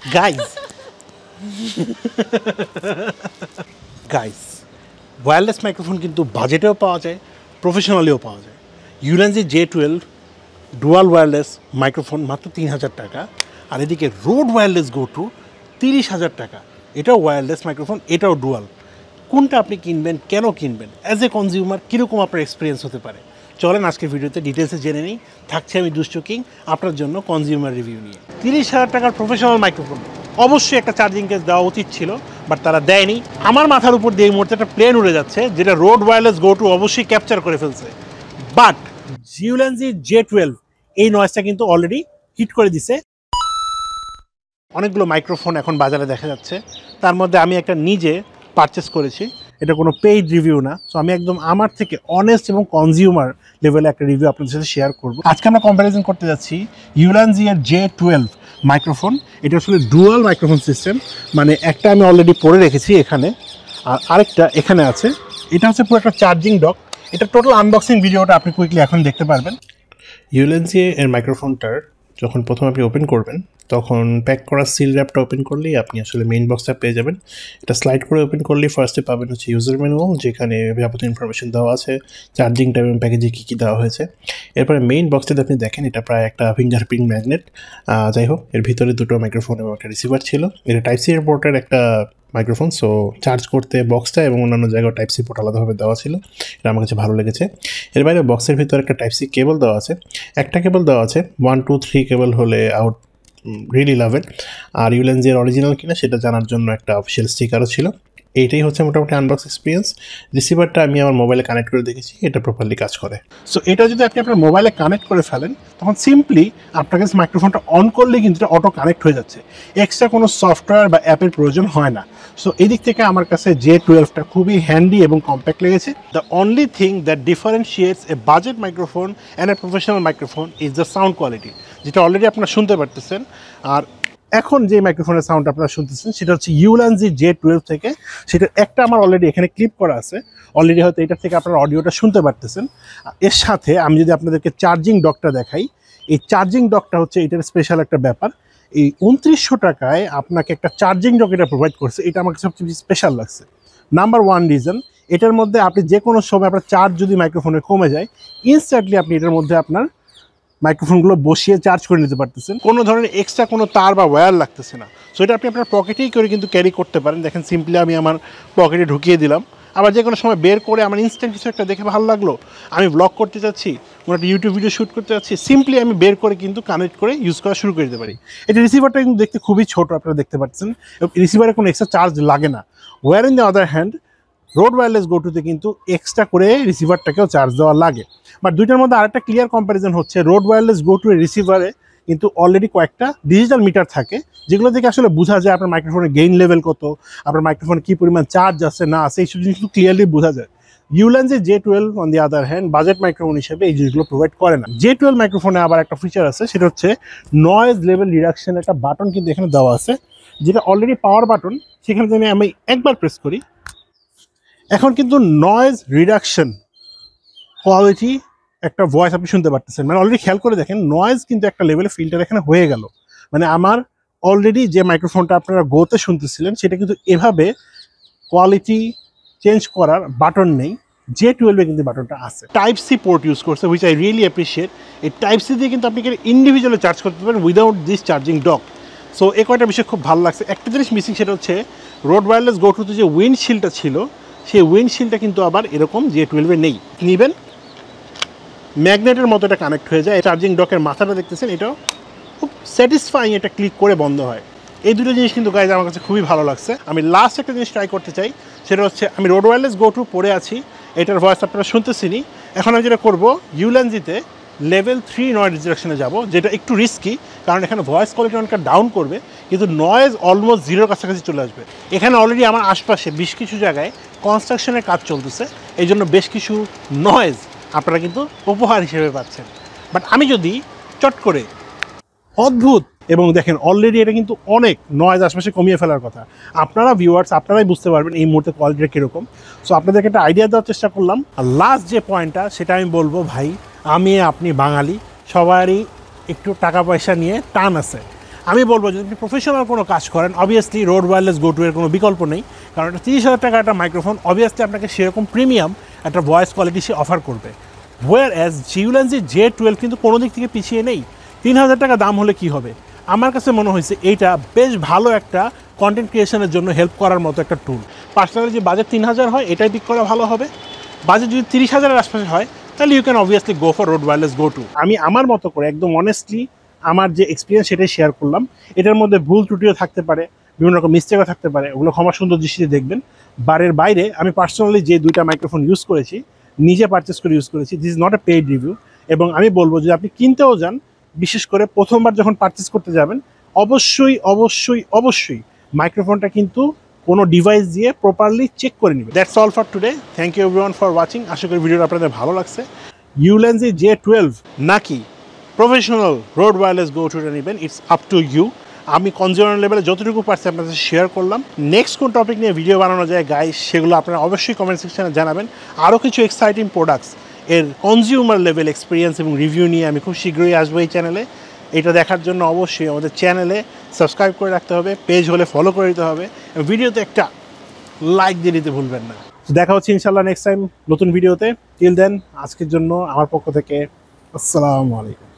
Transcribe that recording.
Guys guys wireless microphone কিন্তু বাজেটেও পাওয়া যায়, প্রফেশনালিও পাওয়া যায়। UNG J12 dual wireless microphone মাত্র ৩,০০০ টাকা, আর এদিকে রোড ওয়্যারলেস গো টু ৩০,০০০ টাকা। এটাও ওয়্যারলেস মাইক্রোফোন, এটাও ডুয়াল। কোনটা আপনি কিনবেন, কেন কিনবেন, অ্যাজ এ কনজিউমার কীরকম আপনার এক্সপিরিয়েন্স হতে পারে, চলেন আজকের ভিডিওতে ডিটেলসে জেনে নিই। থাকছে আমি দুষ্টু কিং আপনার জন্য কনজিউমার রিভিউ নিয়ে। ৩০,০০০ টাকার প্রফেশনাল মাইক্রোফোন, অবশ্যই একটা চার্জিং কেস দেওয়া উচিত ছিল, বাট তারা দেয়নি। আমার মাথার উপর দিয়ে এই মুহূর্তে একটা প্লেন উড়ে যাচ্ছে, যেটা রোড ওয়্যারলেস গো টু অবশ্যই ক্যাপচার করে ফেলছে। বাট ইউএনজি J12 এই নয়েজটা কিন্তু অলরেডি হিট করে দিছে। অনেকগুলো মাইক্রোফোন এখন বাজারে দেখা যাচ্ছে, তার মধ্যে আমি একটা নিজে পারচেস করেছি। এটা কোনো পেইড রিভিউ না, সো আমি একদম আমার থেকে অনেস্ট এবং কনজিউমার লেভেলে একটা রিভিউ আপনাদের সাথে শেয়ার করব। আজকে আমরা কম্প্যারিজন করতে যাচ্ছি ইউএনজি এর J12 মাইক্রোফোন। এটা আসলে ডুয়াল মাইক্রোফোন সিস্টেম, মানে একটা আমি অলরেডি পরে রেখেছি এখানে, আর আরেকটা এখানে আছে। এটা হচ্ছে পুরো একটা চার্জিং ডক। এটা টোটাল আনবক্সিং ভিডিওটা আপনি কুইকলি এখন দেখতে পারবেন। ইউএনজি এর মাইক্রোফোনটার যখন প্রথম আপনি ওপেন করবেন, তখন প্যাক করা সিল র্যাপটা ওপেন করলেই আপনি আসলে মেইন বক্সটা পেয়ে যাবেন। এটা স্লাইড করে ওপেন করলেই ফার্স্টে পাবেন হচ্ছে ইউজার ম্যানুয়াল, যেখানে যাবতীয় ইনফরমেশন দেওয়া আছে, চার্জিং টাইম এবং প্যাকেজে কী কী দেওয়া হয়েছে। এরপরে মেইন বক্সটাতে আপনি দেখেন এটা প্রায় একটা ফিঙ্গারপ্রিন্ট ম্যাগনেট। যাই হোক, এর ভিতরে দুটো মাইক্রোফোন এবং একটা রিসিভার ছিল। এটা টাইপ সি পোর্টের একটা মাইক্রোফোন, সো চার্জ করতে বক্সটা এবং অন্যান্য জায়গায় টাইপ সি পোর্ট আলাদাভাবে দেওয়া ছিল। এটা আমার কাছে ভালো লেগেছে। এর বাইরে বক্সের ভিতরে একটা টাইপ সি কেবল দেওয়া আছে, একটা কেবল দেওয়া আছে, 1 2 3 কেবল হলে আউট রিয়েলি লাভ ইট। আর ইউএনজি এর অরিজিনাল কিনা সেটা জানার জন্য একটা অফিসিয়াল স্টিকারও ছিল। এইটাই হচ্ছে মোটামুটি আনবক্স এক্সপিরিয়েন্স। রিসিভারটা আমি আমার মোবাইলে কানেক্ট করে দেখেছি, এটা প্রপারলি কাজ করে। সো এটা যদি আপনি আপনার মোবাইলে কানেক্ট করে ফেলেন, তখন সিম্পলি আপনার কাছে মাইক্রোফোনটা অন করলেই কিন্তু এটা অটো কানেক্ট হয়ে যাচ্ছে, এক্সট্রা কোনো সফটওয়্যার বা অ্যাপের প্রয়োজন হয় না। সো এই দিক থেকে আমার কাছে J12টা খুবই হ্যান্ডি এবং কম্প্যাক্ট লেগেছে। The only thing that differentiates a budget microphone and a professional microphone is the sound quality, যেটা অলরেডি আপনারা শুনতে পারতেছেন। আর এখন যে মাইক্রোফোনের সাউন্ড আপনারা শুনতেছেন সেটা হচ্ছে ইউএনজি J12 থেকে। সেটা একটা আমার অলরেডি এখানে ক্লিপ করা আছে, অলরেডি হয়তো এটার থেকে আপনারা অডিওটা শুনতে পারতেছেন। এর সাথে আমি যদি আপনাদেরকে চার্জিং ডকটা দেখাই, এই চার্জিং ডকটা হচ্ছে এটার স্পেশাল একটা ব্যাপার। এই ২৯০০ টাকায় আপনাকে একটা চার্জিং ডক এটা প্রোভাইড করছে, এটা আমাকে সবচেয়ে বেশি স্পেশাল লাগছে। নাম্বার ওয়ান রিজন, এটার মধ্যে আপনি যে কোনো সময় আপনার চার্জ যদি মাইক্রোফোনে কমে যায়, ইনস্ট্যান্টলি আপনি এটার মধ্যে আপনার মাইক্রোফোনগুলো বসিয়ে চার্জ করে নিতে পারতেছেন। কোনো ধরনের এক্সট্রা কোনো তার বা ওয়্যার লাগতেছে না। সো এটা আপনি আপনার পকেটেই করে কিন্তু ক্যারি করতে পারেন। দেখেন, সিম্পলি আমি আমার পকেটে ঢুকিয়ে দিলাম, আবার যে কোনো সময় বের করে আমার ইনস্ট্যান্ট কিছু একটা দেখে ভালো লাগলো, আমি ব্লগ করতে চাচ্ছি, কোনো একটা ইউটিউব ভিডিও শ্যুট করতে চাচ্ছি, সিম্পলি আমি বের করে কিন্তু কানেক্ট করে ইউজ করা শুরু করে দিতে পারি। এটা রিসিভারটা কিন্তু দেখতে খুবই ছোট, আপনারা দেখতে পাচ্ছেন, এবং রিসিভারে কোনো এক্সট্রা চার্জ লাগে না। Where in the other hand Rode wireless go টুতে কিন্তু এক্সট্রা করে রিসিভারটাকেও চার্জ দেওয়া লাগে। বাট দুইটার মধ্যে আরেকটা ক্লিয়ার কম্প্যারিজন হচ্ছে, রোড ওয়্যারলেস গো টু এর রিসিভারে কিন্তু অলরেডি কয়েকটা ডিজিটাল মিটার থাকে, যেগুলো থেকে আসলে বোঝা যায় আপনার মাইক্রোফোনের গেইন লেভেল কত, আপনার মাইক্রোফোনে কী পরিমাণ চার্জ আছে না আছে, এইসব জিনিস কিন্তু ক্লিয়ারলি বোঝা যায়। UNG J12 on the other hand budget microphone হিসেবে এই জিনিসগুলো প্রোভাইড করে না। J12 মাইক্রোফোনে আবার একটা ফিচার আছে, সেটা হচ্ছে নয়েজ লেভেল রিডাকশন একটা বাটন কিন্তু এখানে দেওয়া আছে, যেটা অলরেডি পাওয়ার বাটন। সেখানে যদি আমি একবার প্রেস করি, এখন কিন্তু নয়েজ রিডাকশন কোয়ালিটি একটা ভয়েস আপনি শুনতে পারতেছেন। মানে অলরেডি খেয়াল করে দেখেন, নয়েজ কিন্তু একটা লেভেলে ফিল্টার এখানে হয়ে গেল। মানে আমার অলরেডি যে মাইক্রোফোনটা আপনারা গোতে শুনতেছিলেন, সেটা কিন্তু এভাবে কোয়ালিটি চেঞ্জ করার বাটন নেই। J12 কিন্তু বাটনটা আছে। টাইপ সি পোর্ট ইউজ করছে, হুইচ আই রিয়েলি অ্যাপ্রিসিয়েট। এই টাইপ সি দিয়ে কিন্তু আপনি ইন্ডিভিজুয়ালি চার্জ করতে পারেন without this charging dock. So এই কয়টা বিষয় খুব ভালো লাগছে। একটা জিনিস মিসিং, সেটা হচ্ছে রোড ওয়্যারলেস গো টুতে যে উইন্ডশিল্ডটা ছিল, সেই উইন্ডশিল্ডটা কিন্তু আবার এরকম J12-এ নেই। নিবেন, ম্যাগনেটের মতো এটা কানেক্ট হয়ে যায়। চার্জিং ডকের মাথাটা দেখতেছেন, এটাও খুব স্যাটিসফাইং, এটা ক্লিক করে বন্ধ হয়। এই দুটো জিনিস কিন্তু গাইজ আমার কাছে খুবই ভালো লাগছে। আমি লাস্ট একটা জিনিস ট্রাই করতে চাই, সেটা হচ্ছে আমি রোড ওয়্যারলেস গো টু পরে আছি, এটার ভয়েস আপনারা শুনতেছিনি। এখন আমি যেটা করবো, ইউএনজিতে লেভেল 3 নয়েজ রিডাকশনে যাব, যেটা একটু রিস্কি, কারণ এখানে ভয়েস কোয়ালিটি অনেকটা ডাউন করবে, কিন্তু নয়েজ অলমোস্ট জিরোর কাছাকাছি চলে আসবে। এখানে অলরেডি আমার আশপাশে বেশ কিছু জায়গায় কনস্ট্রাকশনের কাজ চলতেছে, এই জন্য বেশ কিছু নয়েজ আপনারা কিন্তু উপহার হিসেবে পাচ্ছেন। বাট আমি যদি চট করে অদ্ভুত, এবং দেখেন অলরেডি এটা কিন্তু অনেক নয়েজ আশপাশে কমিয়ে ফেলার কথা, আপনারা ভিউয়ার্স আপনারাই বুঝতে পারবেন এই মুহূর্তে কোয়ালিটিটা কীরকম। সো আপনাদেরকে একটা আইডিয়া দেওয়ার চেষ্টা করলাম। আর লাস্ট যে পয়েন্টটা, সেটা আমি বলবো, ভাই আমি আপনি বাঙালি, সবারই একটু টাকা পয়সা নিয়ে টান আছে। আমি বলবো যদি আপনি প্রফেশনাল কোনো কাজ করেন obviously Rode wireless go two এর কোনো বিকল্প নেই, কারণ এটা 30,000 টাকা একটা মাইক্রোফোন, অবভিয়াসলি আপনাকে সেরকম প্রিমিয়াম একটা ভয়েস কোয়ালিটি সে অফার করবে। হোয়ার অ্যাজ Ulanzi J12 কিন্তু কোনো দিক থেকে পিছিয়ে নেই। 3,000 টাকা দাম হলে কি হবে? আমার কাছে মনে হয়েছে এইটা বেশ ভালো একটা কন্টেন্ট ক্রিয়েশনের জন্য হেল্প করার মতো একটা টুল। পার্সোনালি যে বাজেট 3,000 হয় এটাই পিক করা ভালো হবে। বাজেট যদি 30,000-এর আশপাশে হয় তাহলে you can obviously go for Rode wireless go two. আমি আমার মতো করে একদম অনেস্টলি আমার যে এক্সপিরিয়েন্স সেটাই শেয়ার করলাম। এটার মধ্যে ভুল ত্রুটিও থাকতে পারে, বিভিন্ন রকম মিস্টেকও থাকতে পারে, ওগুলো ক্ষমা সুন্দর দৃষ্টিতে দেখবেন। বারের বাইরে আমি পার্সোনালি যে 2টা মাইক্রোফোন ইউজ করেছি, নিজে পারচেস করে ইউজ করেছি, this is not a paid review. এবং আমি বলবো যে আপনি কিনতেও যান, বিশেষ করে প্রথমবার যখন পারচেস করতে যাবেন অবশ্যই অবশ্যই অবশ্যই মাইক্রোফোনটা কিন্তু কোনো ডিভাইস দিয়ে প্রপারলি চেক করে নেবে। That's all for today. Thank you everyone for watching. আশা করি ভিডিওটা আপনাদের ভালো লাগছে। Ulanzi J12 নাকি প্রফেশনাল রোড ওয়্যারলেস গো টুটা নেবেন, ইটস আপ টু ইউ। আমি কনজিউমার লেভেলে যতটুকু পারছি আপনাদের শেয়ার করলাম। নেক্সট কোন টপিক নিয়ে ভিডিও বানানো যায় গাইস, সেগুলো আপনারা অবশ্যই কমেন্ট সেকশনে জানাবেন। আরও কিছু এক্সাইটিং প্রোডাক্টস এর কনজিউমার লেভেল এক্সপিরিয়েন্স এবং রিভিউ নিয়ে আমি খুব শীঘ্রই আসবো এই চ্যানেলে। এটা দেখার জন্য অবশ্যই আমাদের চ্যানেলে সাবস্ক্রাইব করে রাখতে হবে, পেজ হলে ফলো করে দিতে হবে, ভিডিওতে একটা লাইক দিয়ে দিতে ভুলবেন না। দেখা হচ্ছে ইনশাল্লাহ নেক্সট টাইম নতুন ভিডিওতে। টিল দেন আজকের জন্য আমার পক্ষ থেকে আসসালামু আলাইকুম।